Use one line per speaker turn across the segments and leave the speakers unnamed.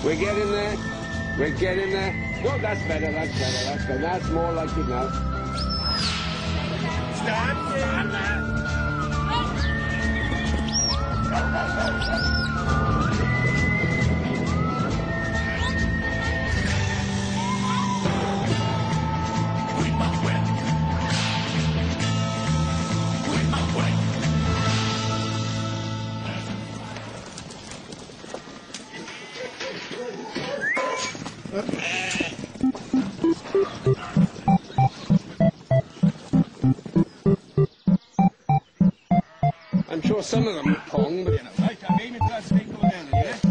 We're getting there. We're getting there. No, that's better, that's better, that's better. That's more like it now.
Stand there.
I'm sure some of them are Pong, but...
Right, I'm aiming for that snake going down there, yeah?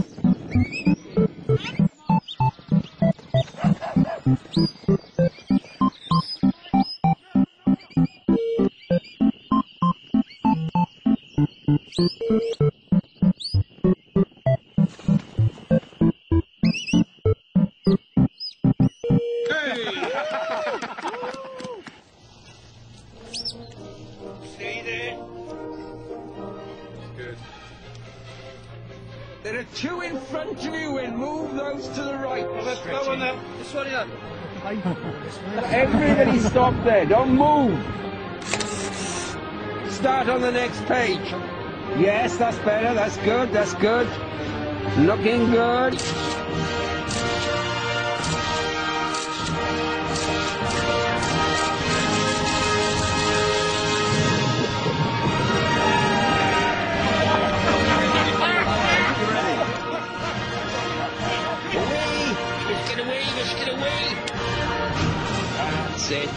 Stay there.
Good. There are two in front of you, and move those to the right.
Go on now. This one up.
Everybody stop there. Don't move. Start on the next page. Yes, that's better. That's good. That's good. Looking good. Get away! That's it.